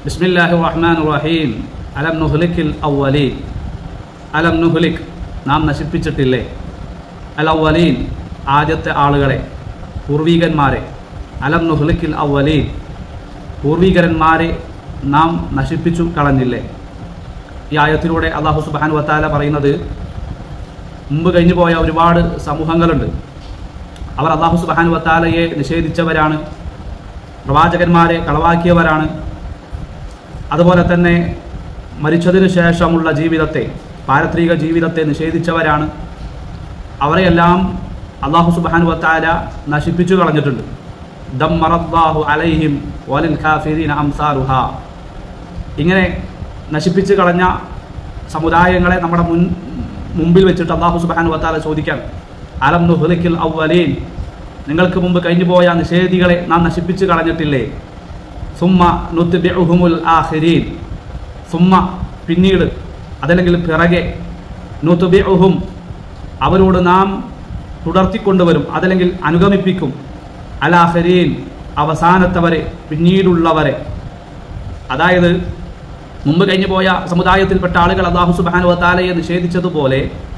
ബിസ്മില്ലാഹിർ റഹ്മാനിർ റഹീം. അലം നുഹ്ലിക്കിൽ അവ്വലീൻ. അലം നുഹ്ലിക്, നാം നശിപ്പിച്ചിട്ടില്ലേ, അൽ അവ്വലീൻ, ആദ്യത്തെ ആളുകളെ, പൂർവീകന്മാരെ. അലം നുഹ്ലിക്കിൽ അവ്വലീൻ, പൂർവീകരന്മാരെ നാം നശിപ്പിച്ചു കളഞ്ഞില്ലേ. ഈ ആയത്തിലൂടെ അല്ലാഹു സുബ്ഹാനഹു വ തആല പറയുന്നത്, മുമ്പ് കഴിഞ്ഞു പോയ ഒരുപാട് സമൂഹങ്ങളുണ്ട്. അവർ അല്ലാഹു സുബ്ഹാനഹു വ തആലയെ നിഷേധിച്ചവരാണ്, പ്രവാചകന്മാരെ കളവാക്കിയവരാണ്. അതുപോലെ തന്നെ മരിച്ചതിനു ശേഷമുള്ള ജീവിതത്തെ, പാരത്രിക ജീവിതത്തെ നിഷേധിച്ചവരാണ്. അവരെയെല്ലാം അല്ലാഹു സുബ്ഹാനഹു വ തആല നശിപ്പിച്ചു കളഞ്ഞിട്ടുണ്ട്. ദമ്മറല്ലാഹു അലൈഹിം വലിൽ കാഫിരീന അംസാലുഹാ. ഇങ്ങനെ നശിപ്പിച്ചു കളഞ്ഞ സമുദായങ്ങളെ നമ്മുടെ മുമ്പിൽ വെച്ചിട്ട് അല്ലാഹു സുബ്ഹാനഹു വ തആല ചോദിക്കാൻ, അലം നുഹ്ലിക്കിൽ അവ്വലീൻ, നിങ്ങൾക്ക് മുമ്പ് കഴിഞ്ഞു പോയ നിഷേധികളെ നാം നശിപ്പിച്ചു കളഞ്ഞിട്ടില്ലേ. സുമ്മ നുത്ബിഉഹുമുൽ ആഖിരീൻ, സുമ്മ പിന്നീട്, അതല്ലെങ്കിൽ പിറകെ, നുത്ബിഉഹും അവരോട് നാം തുടർത്തിക്കൊണ്ടുവരും, അതല്ലെങ്കിൽ അനുഗമിപ്പിക്കും, അൽ ആഖിരീൻ അവസാനത്തവരെ, പിന്നീടുള്ളവരെ. അതായത് മുമ്പ് കഴിഞ്ഞു പോയ സമുദായത്തിൽപ്പെട്ട ആളുകൾ അല്ലാഹു സുബ്ഹാനഹു വ തആലയെ നിഷേധിച്ചതുപോലെ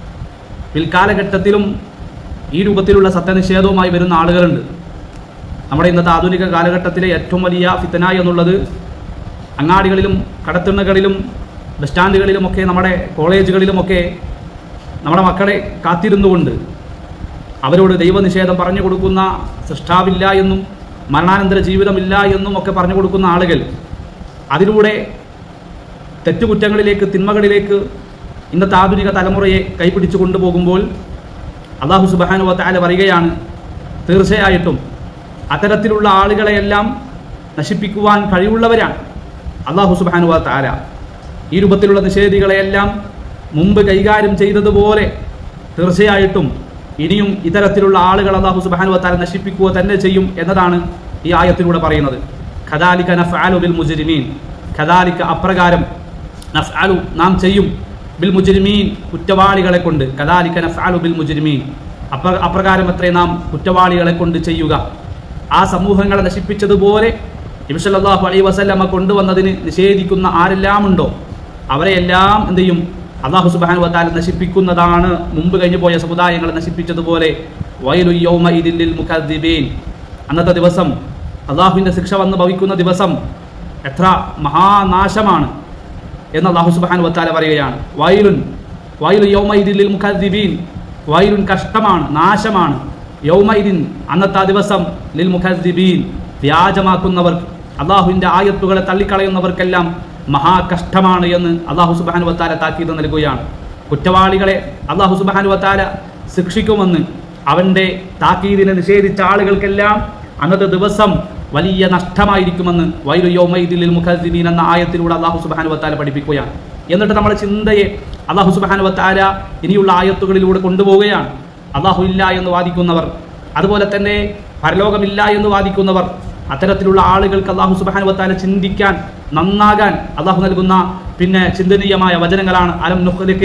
പിൽക്കാലഘട്ടത്തിലും ഈ രൂപത്തിലുള്ള സത്യനിഷേധവുമായി വരുന്ന ആളുകളുണ്ട്. നമ്മുടെ ഇന്നത്തെ ആധുനിക കാലഘട്ടത്തിലെ ഏറ്റവും വലിയ ഫിത്ന എന്നുള്ളത് അങ്ങാടികളിലും കടത്തിണ്ണകളിലും ബസ് സ്റ്റാൻഡുകളിലുമൊക്കെ നമ്മുടെ കോളേജുകളിലുമൊക്കെ നമ്മുടെ മക്കളെ കാത്തിരുന്നുകൊണ്ട് അവരോട് ദൈവനിഷേധം പറഞ്ഞു കൊടുക്കുന്ന, സൃഷ്ടാവില്ല എന്നും മരണാനന്തര ജീവിതമില്ല എന്നും ഒക്കെ പറഞ്ഞു കൊടുക്കുന്ന ആളുകൾ അതിലൂടെ തെറ്റുകുറ്റങ്ങളിലേക്ക്, തിന്മകളിലേക്ക് ഇന്നത്തെ ആധുനിക തലമുറയെ കൈപിടിച്ചു കൊണ്ടുപോകുമ്പോൾ അല്ലാഹു സുബ്ഹാനഹു വ തആല പറയുകയാണ്, തീർച്ചയായിട്ടും അത്തരത്തിലുള്ള ആളുകളെയെല്ലാം നശിപ്പിക്കുവാൻ കഴിവുള്ളവരാണ് അല്ലാഹു സുബ്ഹാനഹു വ തആല. ഈ രൂപത്തിലുള്ള നിഷേധികളെയെല്ലാം മുമ്പ് കൈകാര്യം ചെയ്തതുപോലെ തീർച്ചയായിട്ടും ഇനിയും ഇത്തരത്തിലുള്ള ആളുകൾ അല്ലാഹു സുബ്ഹാനഹു വ തആല നശിപ്പിക്കുക തന്നെ ചെയ്യും എന്നതാണ് ഈ ആയത്തിലൂടെ പറയുന്നത്. ഖദാലിക നഫ്അലു ബിൽ മുജ്രിമീൻ, ഖദാലിക അപ്രകാരം, നഫ്അലു നാം ചെയ്യും, ബിൽ മുജ്രിമീൻ കുറ്റവാളികളെ കൊണ്ട്, ഖദാലിക നഫ്അലു ബിൽ മുജ്രിമീൻ അപ്രകാരം അത്രേ നാം കുറ്റവാളികളെ കൊണ്ട് ചെയ്യുക. ആ സമൂഹങ്ങളെ നശിപ്പിച്ചതുപോലെ നബി സല്ലല്ലാഹു അലൈഹി വസല്ലമ കൊണ്ടുവന്നതിന് നിഷേധിക്കുന്ന ആരെല്ലാം ഉണ്ടോ അവരെയെല്ലാം എന്ത് ചെയ്യും, അല്ലാഹു സുബ്ഹാനഹു വ തആല നശിപ്പിക്കുന്നതാണ്. മുമ്പ് കഴിഞ്ഞു പോയ സമുദായങ്ങളെ നശിപ്പിച്ചതുപോലെ വൈലു യൗമഇദിൽ ലിൽ മുകദ്ദിബീൻ, അന്നത്തെ ദിവസം, അല്ലാഹുവിൻ്റെ ശിക്ഷ വന്ന് ഭവിക്കുന്ന ദിവസം എത്ര മഹാനാശമാണ് എന്ന് അല്ലാഹു സുബ്ഹാനഹു വ തആല പറയുകയാണ്. വൈലു യൗമഇദിൽ ലിൽ മുകദ്ദിബീൻ, വൈലുൻ കഷ്ടമാണ്, നാശമാണ്, യൗമഇദിൻ അന്നത്തെ ദിവസം, ലിൽ മുകദ്ദിബീൻ വ്യാജമാക്കുന്നവർക്ക്, അല്ലാഹുവിൻ്റെ ആയത്തുകളെ തള്ളിക്കളയുന്നവർക്കെല്ലാം മഹാകഷ്ടമാണ് എന്ന് അല്ലാഹു സുബ്ഹാനഹു വ തആല താക്കീത് നൽകുകയാണ്. കുറ്റവാളികളെ അല്ലാഹു സുബ്ഹാനഹു വ തആല ശിക്ഷിക്കുമെന്ന് അവൻ്റെ താക്കീതിനെ നിഷേധിച്ച ആളുകൾക്കെല്ലാം അന്നത്തെ ദിവസം വലിയ നഷ്ടമായിരിക്കുമെന്ന് വൈലു യൗമഇദിൽ ലിൽ മുകദ്ദിബീൻ എന്ന ആയത്തിലൂടെ അല്ലാഹു സുബ്ഹാനഹു വ തആല പഠിപ്പിക്കുകയാണ്. എന്നിട്ട് നമ്മുടെ ചിന്തയെ അല്ലാഹു സുബ്ഹാനഹു വ തആല ഇനിയുള്ള ആയത്തുകളിലൂടെ കൊണ്ടുപോവുകയാണ്. അല്ലാഹു ഇല്ല എന്ന് വാദിക്കുന്നവർ, അതുപോലെ തന്നെ പരലോകമില്ല എന്ന് വാദിക്കുന്നവർ, അത്തരത്തിലുള്ള ആളുകൾക്ക് അല്ലാഹു സുബ്ഹാനഹു വ തആല ചിന്തിക്കാൻ, നന്നാകാൻ അല്ലാഹു നൽകുന്ന പിന്നെ ചിന്തനീയമായ വചനങ്ങളാണ്. അലം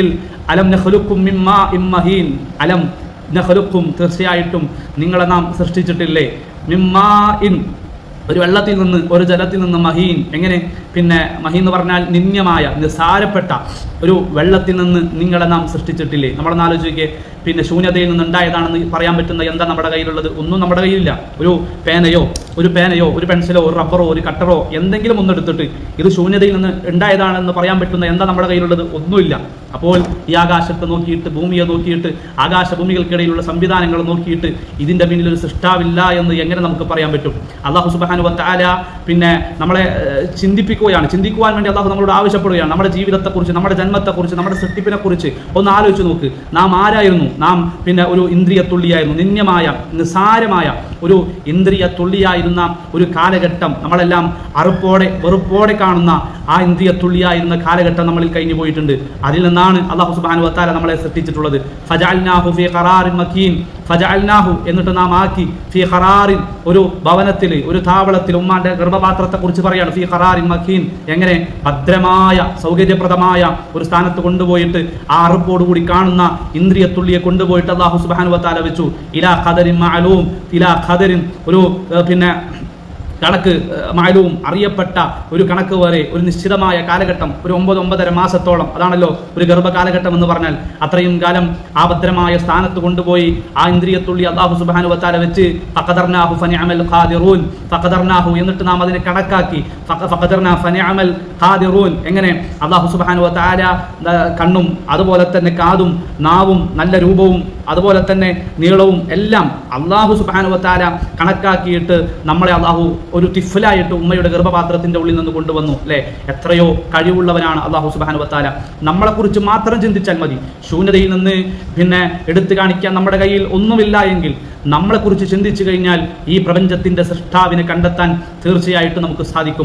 നഖ്ലുക്കും മിൻ മാഇൻ മഹീൻ, അലം നഖ്ലുക്കും, തീർച്ചയായിട്ടും നിങ്ങളെ നാം സൃഷ്ടിച്ചിട്ടില്ലേ, മിൻ മാഇൻ, ഒരു വെള്ളത്തിൽ നിന്ന്, ഒരു ജലത്തിൽ നിന്ന്, മഹീൻ, എങ്ങനെ, പിന്നെ മഹീൻ എന്ന് പറഞ്ഞാൽ നിന്യമായ, നിസ്സാരപ്പെട്ട ഒരു വെള്ളത്തിൽ നിന്ന് നിങ്ങളെ നാം സൃഷ്ടിച്ചിട്ടില്ലേ. നമ്മളൊന്ന് ആലോചിക്കുക, പിന്നെ ശൂന്യതയിൽ നിന്ന് ഉണ്ടായതാണെന്ന് പറയാൻ പറ്റുന്ന എന്താ നമ്മുടെ കയ്യിലുള്ളത്? ഒന്നും നമ്മുടെ കയ്യിലില്ല. ഒരു പേനയോ ഒരു പെൻസിലോ ഒരു റബ്ബറോ ഒരു കട്ടറോ എന്തെങ്കിലും ഒന്നെടുത്തിട്ട് ഇത് ശൂന്യതയിൽ നിന്ന് ഉണ്ടായതാണെന്ന് പറയാൻ പറ്റുന്ന എന്താ നമ്മുടെ കയ്യിലുള്ളത്? ഒന്നുമില്ല. അപ്പോൾ ഈ ആകാശത്തെ നോക്കിയിട്ട്, ഭൂമിയെ നോക്കിയിട്ട്, ആകാശഭൂമികൾക്കിടയിലുള്ള സംവിധാനങ്ങൾ നോക്കിയിട്ട് ഇതിൻ്റെ പിന്നിൽ ഒരു സൃഷ്ടാവില്ല എന്ന് എങ്ങനെ നമുക്ക് പറയാൻ പറ്റും? അല്ലാഹു സുബ്ഹാനഹു വ തആല പിന്നെ നമ്മളെ ചിന്തിക്കുവാൻ വേണ്ടി അല്ലാഹു നമ്മളോട് ആവശ്യപ്പെടുകയാണ്. നമ്മുടെ ജീവിതത്തെക്കുറിച്ച്, നമ്മുടെ ജന്മത്തെക്കുറിച്ച്, നമ്മുടെ സൃഷ്ടിപ്പിനെക്കുറിച്ച് ഒന്ന് ആലോചിച്ച് നോക്ക്. നാം ആരായിരുന്നു? നാം പിന്നെ ഒരു ഇന്ദ്രിയ തുള്ളിയായിരുന്നു, നിന്യമായ, നിസ്സാരമായ ഒരു ഇന്ദ്രിയ തുള്ളിയായിരുന്ന ഒരു കാലഘട്ടം, നമ്മളെല്ലാം അറുപ്പോടെ വെറുപ്പോടെ കാണുന്ന ആ ഇന്ദ്രിയ തുള്ളിയായിരുന്ന കാലഘട്ടം നമ്മളിൽ കഴിഞ്ഞു പോയിട്ടുണ്ട്. അതിൽ നിന്നാണ് അല്ലാഹു സുബ്ഹാനഹു വ തആല നമ്മളെ സൃഷ്ടിച്ചിട്ടുള്ളത്. ഫജഅൽനാഹു ഫീ ഖറാറിൻ മക്കീൻ, ഫജഅൽനാഹു എന്നിട്ട് നാം ആക്കി, ഫീ ഖറാറിൻ ഒരു ഭവനത്തിൽ, ഒരു താവളത്തിൽ, ഉമ്മാന്റെ ഗർഭപാത്രത്തെക്കുറിച്ച് പറയാണ്, ഫീ ഖറാറിൻ മക്കീൻ, എങ്ങനെ ഭദ്രമായ സൗകര്യപ്രദമായ ഒരു സ്ഥാനത്ത് കൊണ്ടുപോയിട്ട് ആ അറുപ്പോടുകൂടി കാണുന്ന ഇന്ദ്രിയ തുള്ളിയെ കൊണ്ടുപോയിട്ട് അല്ലാഹു സുബ്ഹാനഹു വ തആല വെച്ചു. ഇലാ ഖദരിൻ മഅലൂം, ഇലാ ഖദരിൻ ഒരു പിന്നെ കണക്ക് മാലവും അറിയപ്പെട്ട ഒരു കണക്ക് വരെ ഒരു നിശ്ചിതമായ കാലഘട്ടം, ഒരു 9-9.5 മാസത്തോളം, അതാണല്ലോ ഒരു ഗർഭകാലഘട്ടം എന്ന് പറഞ്ഞാൽ. അത്രയും കാലം ആ ഭദ്രമായ സ്ഥാനത്ത് കൊണ്ടുപോയി ആ ഇന്ദ്രിയത്തുള്ളി അല്ലാഹു സുബ്ഹാനഹു വ തആല വെച്ച് ഫഖദർനാഹു ഫനിഅമൽ ഖാദിറൂൻ, ഫഖദർനാഹു എന്നിട്ട് നാം അതിനെ കണക്കാക്കി, ഫഖദർനാ ഫനിഅമൽ ഖാദിറൂൻ. എങ്ങനെ? അല്ലാഹു സുബ്ഹാനഹു വ തആല കണ്ണും അതുപോലെ തന്നെ കാതും നാവും നല്ല രൂപവും അതുപോലെ തന്നെ നീളവും എല്ലാം അല്ലാഹു സുബ്ഹാനഹു വ തആല കണക്കാക്കിയിട്ട് നമ്മളെ അല്ലാഹു ഒരു തിഫ്ലായിട്ട് ഉമ്മയുടെ ഗർഭപാത്രത്തിന്റെ ഉള്ളിൽ നിന്ന് കൊണ്ടുവന്നു. അല്ലേ? എത്രയോ കഴിവുള്ളവനാണ് അല്ലാഹു സുബ്ഹാനഹു വ തആല. നമ്മളെക്കുറിച്ച് മാത്രം ചിന്തിച്ചാൽ മതി. ശൂന്യതയിൽ നിന്ന് പിന്നെ എടുത്തു കാണിക്കാൻ നമ്മുടെ കയ്യിൽ ഒന്നുമില്ല എങ്കിൽ നമ്മളെക്കുറിച്ച് ചിന്തിച്ചു കഴിഞ്ഞാൽ ഈ പ്രപഞ്ചത്തിന്റെ സൃഷ്ടാവിനെ കണ്ടെത്താൻ തീർച്ചയായിട്ടും നമുക്ക് സാധിക്കും.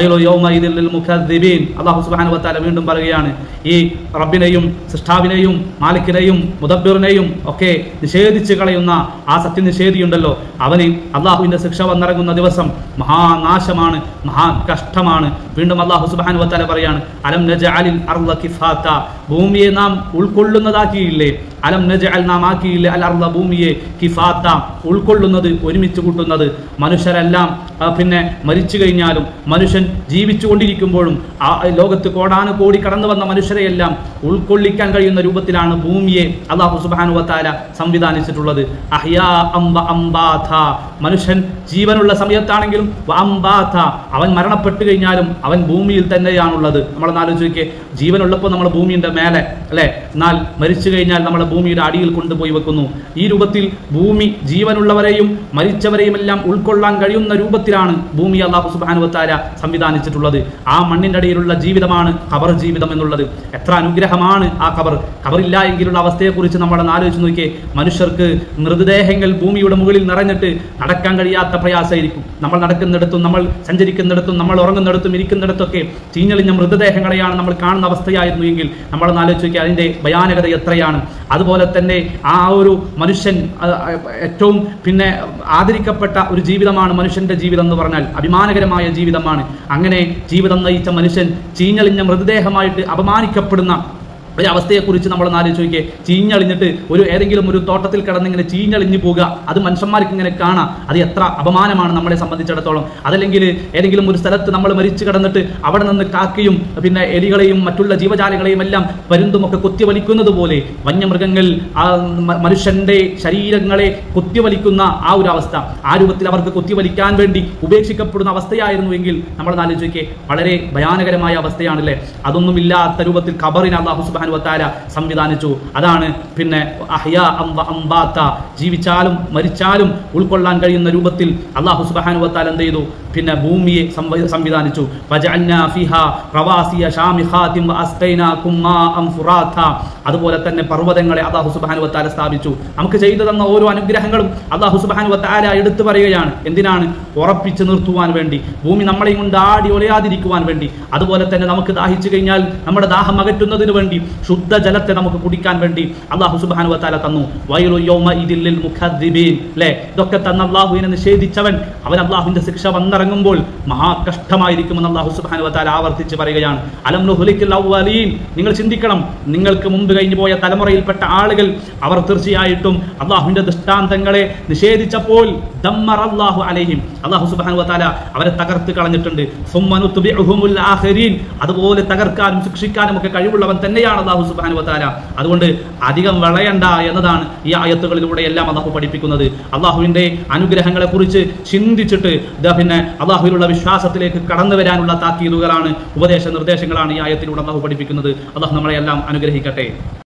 അല്ലാഹു സുബ്ഹാനഹു വ തആല വീണ്ടും പറയുകയാണ്, ഈ റബ്ബിനെയും സൃഷ്ടാവിനെയും മാലിക്കിനെയും മുദബ്ബിറിനെയും ഒക്കെ നിഷേധിച്ച് കളയുന്ന ആ സത്യനിഷേധിയുണ്ടല്ലോ, അവന് അള്ളാഹുവിന്റെ ശിക്ഷ വന്നിറങ്ങുന്ന ദിവസം മഹാനാശമാണ്, മഹാകഷ്ടമാണ്. വീണ്ടും അല്ലാഹു സുബ്ഹാനഹു വ തആല പറയാണ്, അലം നജഅലിൽ അർള കിഫാത, ഭൂമിയെ നാം ഉൾക്കൊള്ളുന്നതാക്കിയില്ലേ? അലം നജഅൽ, നാം ആക്കിയില്ലേ അൽ അർള, ഭൂമിയെ കിഫാത, ഉൾക്കൊള്ളുന്നത്, ഒരുമിച്ച് കൂട്ടുന്നത്. മനുഷ്യരെല്ലാം പിന്നെ മരിച്ചു കഴിഞ്ഞാലും മനുഷ്യൻ ജീവിച്ചു കൊണ്ടിരിക്കുമ്പോഴും ആ ലോകത്ത് കോടാനുകോടി കടന്നു വന്ന മനുഷ്യരെയെല്ലാം ഉൾക്കൊള്ളിക്കാൻ കഴിയുന്ന രൂപത്തിലാണ് ഭൂമിയെ അല്ലാഹു സുബ്ഹാനഹു വ തആല സംവിധാനിച്ചിട്ടുള്ളത്. അഹ്യാ അംബാത, മനുഷ്യൻ ജീവനുള്ള സമയത്താണെങ്കിലും അംബാത, അവൻ മരണപ്പെട്ടു കഴിഞ്ഞാലും അവൻ ഭൂമിയിൽ തന്നെയാണുള്ളത്. നമ്മളൊന്ന് ആലോചിക്കുക, ജീവനുള്ളപ്പോൾ നമ്മൾ ഭൂമിയുടെ മേലെ അല്ലേ, എന്നാൽ മരിച്ചു കഴിഞ്ഞാൽ നമ്മൾ ഭൂമിയുടെ അടിയിൽ കൊണ്ടുപോയി വെക്കുന്നു. ഈ രൂപത്തിൽ ഭൂമി ജീവനുള്ളവരെയും മരിച്ചവരെയും എല്ലാം ഉൾക്കൊള്ളാൻ കഴിയുന്ന രൂപത്തിലാണ് ഭൂമി അല്ലാഹു സുബ്ഹാനഹു വ തആല സംവിധാനിച്ചിട്ടുള്ളത്. ആ മണ്ണിന്റെ അടിയിലുള്ള ജീവിതമാണ് ഖബർ ജീവിതം എന്നുള്ളത്. എത്ര അനുഗ്രഹമാണ് ആ ഖബർ. ഖബറില്ല എങ്കിലുള്ള അവസ്ഥയെക്കുറിച്ച് നമ്മളൊന്ന് ആലോചിച്ച് നോക്കിയേ. മനുഷ്യർക്ക് മൃതദേഹങ്ങൾ ഭൂമിയുടെ മുകളിൽ നിറഞ്ഞിട്ട് നടക്കാൻ കഴിയാത്ത പ്രയാസമായിരിക്കും. നമ്മൾ നടക്കുന്നിടത്തും നമ്മൾ സഞ്ചരിക്കുന്നിടത്തും നമ്മൾ ഉറങ്ങുന്നിടത്തും ഇരിക്കുന്നിടത്തൊക്കെ ചീഞ്ഞളിഞ്ഞ മൃതദേഹങ്ങളെയാണ് നമ്മൾ കാണുന്ന അവസ്ഥയായിരുന്നു എങ്കിൽ നമ്മളൊന്ന് ആലോചിച്ച് നോക്കിയാൽ അതിന്റെ ഭയാനകത എത്രയാണ്. അതുപോലെ തന്നെ ആ ഒരു മനുഷ്യൻ ഏറ്റവും പിന്നെ ആദരിക്കപ്പെട്ട ഒരു ജീവിതമാണ് മനുഷ്യന്റെ ജീവിതം എന്ന് പറഞ്ഞാൽ, അഭിമാനകരമായ ജീവിതമാണ്. അങ്ങനെ ജീവിതം നയിച്ച മനുഷ്യൻ ചീഞ്ഞളിഞ്ഞ മൃതദേഹമായിട്ട് അപമാനിക്കപ്പെടുന്ന ഒരവസ്ഥയെക്കുറിച്ച് നമ്മൾ ആലോചിച്ച് നോക്കിയേ. ചീഞ്ഞളിഞ്ഞിട്ട് ഏതെങ്കിലും ഒരു തോട്ടത്തിൽ കിടന്നിങ്ങനെ ചീഞ്ഞളിഞ്ഞു പോകുക, അത് മനുഷ്യന്മാർക്ക് ഇങ്ങനെ കാണാം. അത് എത്ര അപമാനമാണ് നമ്മളെ സംബന്ധിച്ചിടത്തോളം. അതല്ലെങ്കിൽ ഏതെങ്കിലും ഒരു സ്ഥലത്ത് നമ്മൾ മരിച്ചു കിടന്നിട്ട് അവിടെ നിന്ന് കാക്കയും പിന്നെ എലികളെയും മറ്റുള്ള ജീവജാലങ്ങളെയും എല്ലാം പരുന്തുമൊക്കെ കുത്തിവലിക്കുന്നത് പോലെ വന്യമൃഗങ്ങൾ മനുഷ്യന്റെ ശരീരങ്ങളെ കുത്തിവലിക്കുന്ന ആ ഒരു അവസ്ഥ, ആ രൂപത്തിൽ അവർക്ക് കുത്തിവലിക്കാൻ വേണ്ടി ഉപേക്ഷിക്കപ്പെടുന്ന അവസ്ഥയായിരുന്നുവെങ്കിൽ നമ്മൾ ആലോചിച്ച് നോക്കിയേ, വളരെ ഭയാനകരമായ അവസ്ഥയാണല്ലേ. അതൊന്നുമില്ലാത്ത രൂപത്തിൽ ഖബറിനെ അല്ലാഹു സുബ്ഹാനഹു വ തആല സംവിധാനിച്ചു. അതാണ് പിന്നെ അഹ്യാ അംബാത, ജീവിച്ചാലും മരിച്ചാലും ഉൾക്കൊള്ളാൻ കഴിയുന്ന രൂപത്തിൽ അല്ലാഹു സുബ്ഹാനഹു വ തആല എന്ത് ചെയ്തു? പിന്നെ ഭൂമിയെ സംവിധാനിച്ചു. വജഅൽനാ ഫീഹാ റവാസിയ ശാമിഖാതിൻ വഅസ്ഖൈനാകും മാഅൻ ഫുറാത, അതുപോലെ തന്നെ പർവ്വതങ്ങളെ അല്ലാഹു സുബ്ഹാനഹു വ തആല സ്ഥാപിച്ചു. നമുക്ക് ചെയ്തു തന്ന ഓരോ അനുഗ്രഹങ്ങളും അല്ലാഹു സുബ്ഹാനഹു വ തആല എടുത്തു പറയുകയാണ്. എന്തിനാണ്? ഉറപ്പിച്ചു നിർത്തുവാൻ വേണ്ടി, ഭൂമി നമ്മളെയും കൊണ്ട് ആടി ഒലയാതിരിക്കുവാൻ വേണ്ടി, അതുപോലെ തന്നെ നമുക്ക് ദാഹിച്ചു കഴിഞ്ഞാൽ നമ്മുടെ ദാഹം അകറ്റുന്നതിന് വേണ്ടി, ശുദ്ധജലത്തെ നമുക്ക് കുടിക്കാൻ വേണ്ടി അല്ലാഹു സുബ്ഹാനഹു വ തആല തന്നു. വൈലു യൗമഇദിൽ ലിൽ മുഖദ്ദിബീൻ, അല്ലേ? ഇതൊക്കെ തന്ന അല്ലാഹുവിനെ നിഷേധിച്ചവൻ അവൻ അല്ലാഹുവിന്റെ ശിക്ഷ വന്നിറങ്ങുമ്പോൾ മഹാകഷ്ടമായിരിക്കുമെന്ന് അല്ലാഹു സുബ്ഹാനഹു വ തആല ആവർത്തിച്ച് പറയുകയാണ്. അലം നുഹ്ലിക്കിൽ അവ്വലീൻ, നിങ്ങൾ ചിന്തിക്കണം, നിങ്ങൾക്ക് മുമ്പ് കഴിഞ്ഞു പോയ തലമുറയിൽപ്പെട്ട ആളുകൾ അവർ തീർച്ചയായിട്ടും അല്ലാഹുവിന്റെ ദൃഷ്ടാന്തങ്ങളെ നിഷേധിച്ചപ്പോൾ ദമ്മറല്ലാഹു അലൈഹിം, അല്ലാഹു സുബ്ഹാനഹു വ തആല അവരെ തകർത്ത് കളഞ്ഞിട്ടുണ്ട്. സുമ്മ നുത്ബിഉഹുമുൽ ആഖിരീൻ, അതുപോലെ തകർക്കാനും ശിക്ഷിക്കാനും ഒക്കെ കഴിവുള്ളവൻ തന്നെയാണ് അല്ലാഹു സുബ്ഹാനഹു വ തആല. അതുകൊണ്ട് അധികം വളയണ്ട എന്നതാണ് ഈ ആയത്തുകളിലൂടെ എല്ലാം അല്ലാഹു പഠിപ്പിക്കുന്നത്. അല്ലാഹുവിന്റെ അനുഗ്രഹങ്ങളെ കുറിച്ച് ചിന്തിച്ചിട്ട് പിന്നെ അല്ലാഹുവിലുള്ള വിശ്വാസത്തിലേക്ക് കടന്നു വരാനുള്ള താക്കീതുകളാണ്, ഉപദേശ നിർദ്ദേശങ്ങളാണ് ഈ ആയത്തിലൂടെ അല്ലാഹു പഠിപ്പിക്കുന്നത്. അല്ലാഹു നമ്മളെ എല്ലാം അനുഗ്രഹിക്കട്ടെ.